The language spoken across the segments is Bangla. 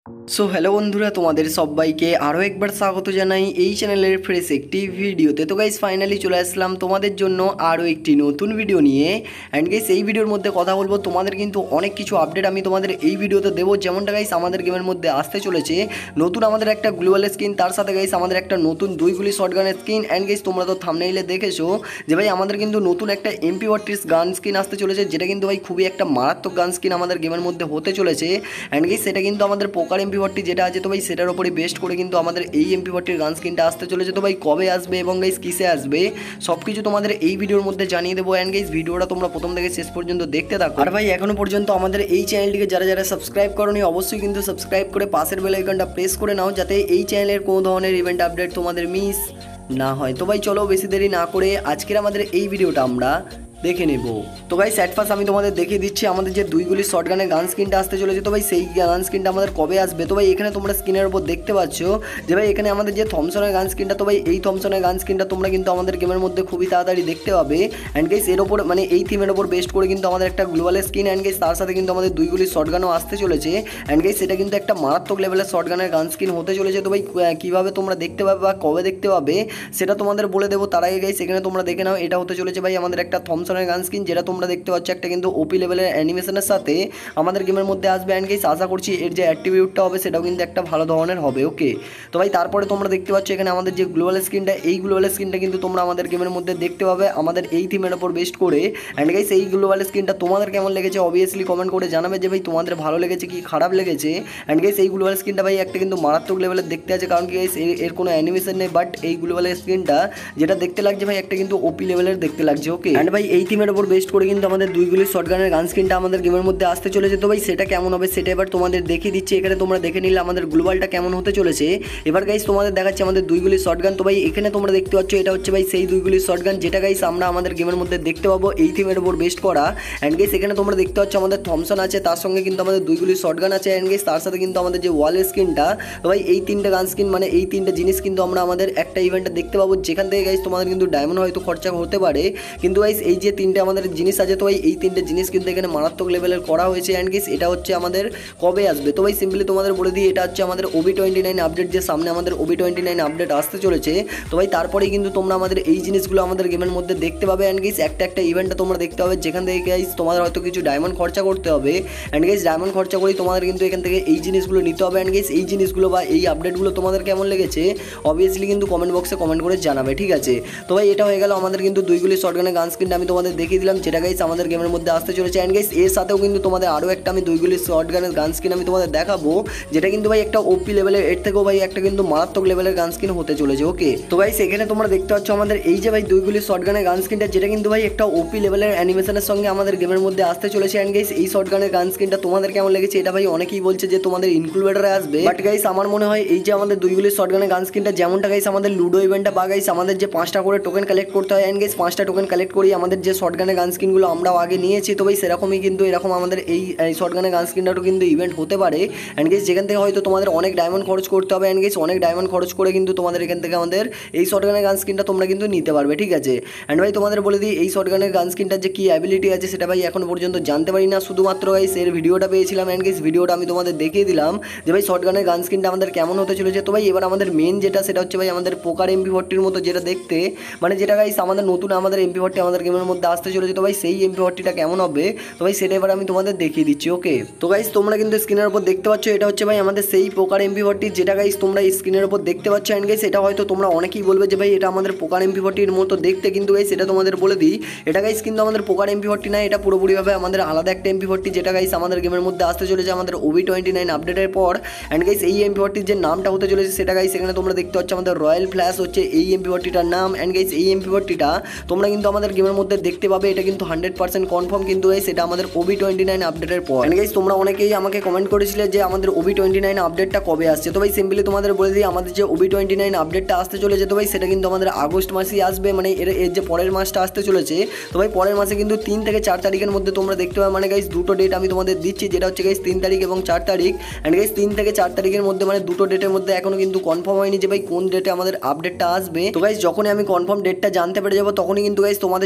সো হ্যালো বন্ধুরা, তোমাদের সবাইকে আরও একবার স্বাগত জানাই এই চ্যানেলের ফ্রেশ একটি ভিডিওতে। তো গাইস ফাইনালি চলে আসলাম তোমাদের জন্য আরও একটি নতুন ভিডিও নিয়ে। অ্যান্ড গাইস এই ভিডিওর মধ্যে কথা বলবো, তোমাদের কিন্তু অনেক কিছু আপডেট আমি তোমাদের এই ভিডিওতে দেবো। যেমনটা গাইস আমাদের গেমের মধ্যে আসতে চলেছে নতুন আমাদের একটা গ্লোবাল স্কিন, তার সাথে গাইস আমাদের একটা নতুন 2 গুলি শটগানের স্কিন। অ্যান্ড গাইস তোমরা তো থাম্বনেইলে দেখেছো যে ভাই আমাদের কিন্তু নতুন একটা MP40 গান স্কিন আসতে চলেছে, যেটা কিন্তু ভাই খুবই একটা মারাত্মক গান স্কিন আমাদের গেমের মধ্যে হতে চলেছে। অ্যান্ড গাইস সেটা কিন্তু আমাদের পোকার MP40 যেটা আছে, তো ভাই সেটার উপরে বেস্ট করে কিন্তু আমাদের এই MP40 গান স্কিনটা আসতে চলেছে। তো ভাই কবে আসবে এবং গাইস কিসে আসবে সব কিছু তোমাদের এই ভিডিওর মধ্যে জানিয়ে দেবো। অ্যান্ড গাইস ভিডিওটা তোমরা প্রথম থেকে শেষ পর্যন্ত দেখতে থাকো। আর ভাই এখনো পর্যন্ত আমাদের এই চ্যানেলটিকে যারা যারা সাবস্ক্রাইব করোনি অবশ্যই কিন্তু সাবস্ক্রাইব করে পাশের বেল আইকনটা প্রেস করে নাও, যাতে এই চ্যানেলের কোনো ধরনের ইভেন্ট আপডেট তোমাদের মিস না হয়। তো ভাই চলো বেশি দেরি না করে আজকের আমাদের এই ভিডিওটা আমরা দেখে নেব। তো ভাই সেট ফার্স্ট আমি তোমাদের দেখিয়ে দিচ্ছি আমাদের যে 2 গুলি শটগানের গান স্কিনটা আসতে চলেছে। তো ভাই সেই গান স্কিনটা আমাদের কবে আসবে, তো ভাই এখানে তোমরা স্ক্রিনের উপর দেখতে পাচ্ছ যে ভাই এখানে আমাদের যে থমসনের গান স্কিনটা, তো ভাই এই থমসনের গান স্কিনটা তোমরা কিন্তু আমাদের গেমের মধ্যে খুবই তাড়াতাড়ি দেখতে পাবে। অ্যান্ড গাইস এর ওপর মানে এই থিমের ওপর বেস্ট করে কিন্তু আমাদের একটা গ্লোবাল স্কিন, অ্যান্ড গাইস তার সাথে কিন্তু আমাদের 2 গুলি শটগানও আসতে চলেছে। অ্যান্ড গাইস সেটা কিন্তু একটা মারাত্মক লেভেলের শটগানের গান স্কিন হতে চলেছে। তো ভাই কীভাবে তোমরা দেখতে পাবে বা কবে দেখতে পাবে সেটা তোমাদের বলে দেবো। তার আগে গাইস এখানে তোমরা দেখে নাও, এটা হতে চলেছে ভাই আমাদের একটা থমসনের গান স্কিন, যেটা তোমরা দেখতে পাচ্ছ একটা কিন্তু ওপি লেভেলের অ্যানিমেশনের সাথে আমাদের গেমের মধ্যে আসবে। অ্যান্ড গাইস আশা করছি এর যে অ্যাট্রিবিউটটা হবে সেটাও কিন্তু একটা ভালো ধরনের হবে। ওকে, তো ভাই তারপরে তোমরা দেখতে পাচ্ছ এখানে আমাদের যে গ্লোবাল স্ক্রিনটা, এই গ্লোবাল স্ক্রিনটা কিন্তু তোমরা আমাদের গেমের মধ্যে দেখতে পাবে আমাদের এই থিমের ওপর বেস্ট করে। অ্যান্ড গাইস এই গ্লোবাল স্ক্রিনটা তোমাদের কেমন লেগেছে অবভিয়াসলি কমেন্ট করে জানাবে যে ভাই তোমাদের ভালো লেগেছে কি খারাপ লেগেছে। অ্যান্ড গাইস এই গ্লোবাল স্ক্রিনটা ভাই একটা কিন্তু মারাত্মক লেভেলের দেখতে আছে, কারণ কি গাইস এর কোনো অ্যানিমেশন নেই, বাট এই গ্লোবাল স্ক্রিনটা যেটা দেখতে লাগছে ভাই একটা কিন্তু ওপি লেভেলের দেখতে লাগছে। ওকে, অ্যান্ড ভাই এই থিমের ওপর বেস্ট করে কিন্তু আমাদের 2 গুলি শটগানের গান স্কিনটা আমাদের গেমের মধ্যে আসতে চলেছে। তো ভাই সেটা কেমন হবে সেটা এবার তোমাদের দেখিয়ে দিচ্ছি। এখানে তোমরা দেখে নিলে আমাদের গ্লোবালটা কেমন হতে চলেছে। এবার গাইস তোমাদের দেখাচ্ছি আমাদের 2 গুলি শটগান। তো ভাই এখানে তোমরা দেখতে পাচ্ছ এটা হচ্ছে ভাই সেই 2 গুলি শটগান, যেটা গাইস আমরা আমাদের গেমের মধ্যে দেখতে পাবো এই থিমের উপর বেস্ট করা। অ্যান্ড গাইস এখানে তোমরা দেখতে পাচ্ছ আমাদের থমসন আছে, তার সঙ্গে কিন্তু আমাদের 2 গুলি শটগান আছে। অ্যান্ড গাইস তার সাথে কিন্তু আমাদের যে ওয়াল স্কিনটা, তো ভাই এই তিনটা গান স্কিন মানে এই তিনটা জিনিস কিন্তু আমরা আমাদের একটা ইভেন্টে দেখতে পাবো, যেখান থেকে গাইস তোমাদের কিন্তু ডায়মন্ড হয়তো খরচা হতে পারে। কিন্তু গাইস এই যে তিনটে আমাদের জিনিস আছে, তো ভাই এই তিনটে জিনিস কিন্তু এখানে মারাত্মক লেভেলের করা হয়েছে। অ্যান্ড গাইস এটা হচ্ছে আমাদের কবে আসবে, তো ভাই সিম্পলি তোমাদের বলে দিই, এটা হচ্ছে আমাদের OB29 আপডেট, যে সামনে আমাদের OB29 আপডেট আসতে চলেছে। তো ভাই তারপরেই কিন্তু তোমরা আমাদের এই জিনিসগুলো আমাদের গেমের মধ্যে দেখতে পাবে। অ্যান্ড গাইস একটা একটা ইভেন্টটা তোমরা দেখতে পাবে, যেখান থেকে গাইস তোমাদের হয়তো কিছু ডায়মন্ড খরচা করতে হবে। অ্যান্ড গাইস ডায়মন্ড খরচা করেই তোমাদের কিন্তু এখান থেকে এই জিনিসগুলো নিতে হবে। অ্যান্ড গাইস এই জিনিসগুলো বা এই আপডেটগুলো তোমাদের কেমন লেগেছে অবভিয়াসলি কিন্তু কমেন্ট বক্সে কমেন্ট করে জানাবে, ঠিক আছে। তো ভাই এটা হয়ে গেল আমাদের কিন্তু 2 গুলি শটগানের গান স্কিনটা আমি তোমাদের দেখিয়ে দিলাম, যেটা গাইস আমাদের গেমের মধ্যে আসতে চলেছে। অ্যান্ড গাইস এর সাথেও কিন্তু তোমাদের আরও একটা আমি 2 গুলি শটগানের গান স্কিন আমি তোমাদের দেখাবো, যেটা কিন্তু ভাই একটা ওপি লেভেলের, এর থেকেও ভাই একটা কিন্তু মারাত্মক লেভেলের গান স্কিন হতে চলেছে। ওকে, তো ভাই সেখানে তোমরা দেখতে পাচ্ছ আমাদের এই যে ভাই 2 গুলি শটগানের গান স্কিনটা, যেটা কিন্তু ভাই একটা ওপি লেভেলের অ্যানিমেশনের সঙ্গে আমাদের গেমের মধ্যে আসতে চলেছে। অ্যান্ড গাইস এই শটগানের গান স্কিনটা তোমাদের কেমন লেগেছে, এটা ভাই অনেকেই বলছে যে তোমাদের ইনক্লুডেডে আসবে, বাট গাইস আমার মনে হয় এই যে আমাদের 2 গুলি শটগানের গান স্কিনটা যেমনটা গাইস আমাদের লুডো ইভেন্টে বা গাইস আমাদের যে 5টা করে টোকেন কালেক্ট করতে হয়, অ্যান্ড গাইস 5টা টোকেন কালেক্ট করি আমাদের যে শটগানের গান স্কিনগুলো আমরাও আগে নিয়েছি, তো ভাই সেরকমই কিন্তু এরকম আমাদের এই শটগানের গান স্কিনটাও কিন্তু ইভেন্ট হতে পারে। অ্যান্ড গাইস যেখান থেকে হয়তো তোমাদের অনেক ডায়মন্ড খরচ করতে হবে। অ্যান্ড গাইস অনেক ডায়মন্ড খরচ করে কিন্তু তোমাদের এখান থেকে আমাদের এই শটগানের গান স্কিনটা তোমরা কিন্তু নিতে পারবে, ঠিক আছে। অ্যান্ড ভাই তোমাদের বলে দিই এই শটগানের গান স্কিনটার যে কী অ্যাবিলিটি আছে সেটা ভাই এখনো পর্যন্ত জানতে পারি না, শুধুমাত্র গাইস এর ভিডিওটা পেয়েছিলাম। অ্যান্ড গাইস ভিডিওটা আমি তোমাদের দেখিয়ে দিলাম যে ভাই শটগানের গান স্কিনটা আমাদের কেমন হতে চলেছে। তো ভাই এবার আমাদের মেন যেটা সেটা হচ্ছে ভাই আমাদের পোকার MP40 মতো যেটা দেখতে, মানে যেটা গাইস আমাদের নতুন আমাদের MP40 আমাদের গেমের মধ্যে আসতে চলেছে। তো ভাই সেই MP40টা কেমন হবে, তো ভাই সেটা এবার আমি তোমাদের দেখিয়ে দিচ্ছি। ওকে, তো গাইস তোমরা কিন্তু স্ক্রিনের উপর দেখতে পাচ্ছ এটা হচ্ছে ভাই আমাদের সেই পোকার MP40, যেটা গাইস তোমরা স্ক্রিনের উপর দেখতে পাচ্ছ। অ্যান্ড গাইস এটা হয়তো তোমরা অনেকেই বলবে যে ভাই এটা আমাদের পোকার MP40 মতো দেখতে, কিন্তু গাইস এটা তোমাদের বলে দিই এটা গাইস কিন্তু আমাদের পোকার MP40 না, এটা পুরোপুরিভাবে আমাদের আলাদা একটা MP40, যেটা গাইস আমাদের গেমের মধ্যে আসতে চলেছে আমাদের OB29 আপডেটের পর। অ্যান্ড গাইস এই MP40 যে নামটা হতে চলেছে সেটা গাইস এখানে তোমরা দেখতে পাচ্ছ আমাদের রয়্যাল ফ্ল্যাশ হচ্ছে এই MP40টার নাম। অ্যান্ড গাইস এই MP40টা তোমরা কিন্তু আমাদের গেমের মধ্যে দেখতে পাবে, এটা কিন্তু 100% কনফার্ম কিন্তু গাইস এটা আমাদের OB29 আপডেটের পর। অ্যান্ড গাইস তোমরা অনেকেই আমাকে কমেন্ট করেছিলে যে আমাদের OB29 আপডেটটা কবে আসছে, তো ভাই সিম্পলি তোমাদের বলে দিই আমাদের যে OB29 আপডেটটা আসতে চলেছে, তো ভাই সেটা কিন্তু আমাদের আগস্ট মাসেই আসবে, মানে এর যে পরের মাসটা আসতে চলেছে। তো ভাই পরের মাসে কিন্তু 3 থেকে 4 তারিখের মধ্যে তোমরা দেখতে পাবে, মানে গাইস দুটো ডেট আমি তোমাদের দিচ্ছি, যেটা হচ্ছে গাইস 3 তারিখ এবং 4 তারিখ। অ্যান্ড গাইস 3 থেকে 4 তারিখের মধ্যে মানে দুটো ডেটের মধ্যে এখনো কিন্তু কনফার্ম হয়নি যে ভাই কোন ডেটে আমাদের আপডেটটা আসবে। তো গাইস যখনই আমি কনফার্ম ডেটটা জানতে পেরে যাবো তখনই কিন্তু গাইস তোমাদের জন্য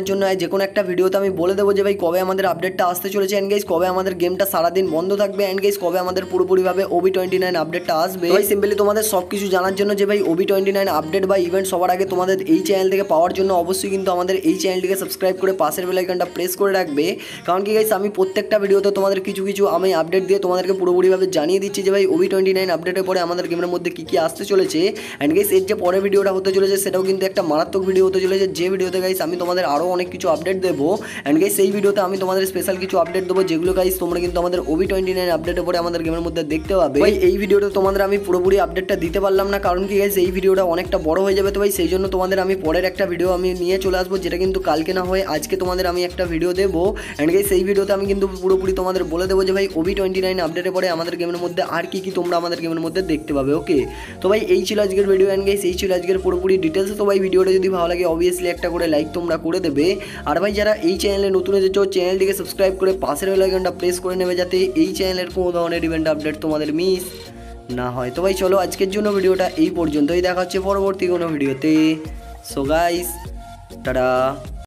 যে কোনো একটা ভিডিওতে আমি বলে দেবো যে ভাই কবে আমাদের আপডেটটা আসতে চলেছে অ্যান্ড গাইস কবে আমাদের গেমটা সারাদিন বন্ধ থাকবে অ্যান্ড গাইস কবে আমাদের পুরোপুরিভাবে OB29 আপডেটটা আসবে। ভাই সিম্পলি তোমাদের সব কিছু জানার জন্য যে ভাই OB29 আপডেট বা ইভেন্ট সবার আগে তোমাদের এই চ্যানেল থেকে পাওয়ার জন্য অবশ্যই কিন্তু আমাদের এই চ্যানেলটিকে সাবস্ক্রাইব করে পাশের বেল আইকনটা প্রেস করে রাখবে। কারণ কি গাইস আমি প্রত্যেকটা ভিডিওতে তোমাদের কিছু আমি আপডেট দিয়ে তোমাদেরকে পুরোপুরিভাবে জানিয়ে দিচ্ছি যে ভাই OB29 আপডেটের পরে আমাদের গেমের মধ্যে কী আসতে চলেছে। অ্যান্ড গাইস এর যে পরের ভিডিওটা হতে চলেছে সেটাও কিন্তু একটা মারাত্মক ভিডিও হতে চলেছে, যে ভিডিওতে গাইস আমি তোমাদের আরও অনেক কিছু আপডেট দেবো। অ্যান্ড গাইস সেই ভিডিওতে আমি তোমাদের স্পেশাল কিছু আপডেট দেবো যেগুলো গাইস তোমরা কিন্তু আমাদের OB29 আপডেটের পরে আমাদের গেমের মধ্যে দেখতে পাবে। ভাই এই ভিডিওতে তোমাদের আমি পুরোপুরি আপডেটটা দিতে পারলাম না, কারণ কি গাইস এই ভিডিওটা অনেকটা বড় হয়ে যাবে। তো ভাই সেই জন্য তোমাদের আমি পরের একটা ভিডিও আমি নিয়ে চলে আসবো, যেটা কিন্তু কালকে না হয়ে আজকে তোমাদের আমি একটা ভিডিও দেবো। অ্যান্ড গাইস সেই ভিডিওতে আমি কিন্তু পুরোপুরি তোমাদের বলে দেবো যে ভাই OB29 আপডেটের পরে আমাদের গেমের মধ্যে আর কি তোমরা আমাদের গেমের মধ্যে দেখতে পাবে। ওকে, তো ভাই এই ছিল আজকের ভিডিও অ্যান্ড গাইস এই ছিল আজকের পুরোপুরি ডিটেলস। তো ভাই ভিডিওটা যদি ভালো লাগে অবভিয়াসলি একটা করে লাইক তোমরা করে দেবে। আর ভাই যারা এই চ্যানেলে নতুন এসেছো চ্যানেলটিকে সাবস্ক্রাইব করে পাশের বেল আইকনটা প্রেস করে নেবে, যাতে এই চ্যানেলের কোনো ধরনের ইভেন্ট আপডেট তোমাদের মিস না হয়। তো ভাই চলো আজকের জন্য ভিডিওটা এই পর্যন্তই, দেখা হচ্ছে পরবর্তী কোনো ভিডিওতে। So guys tata.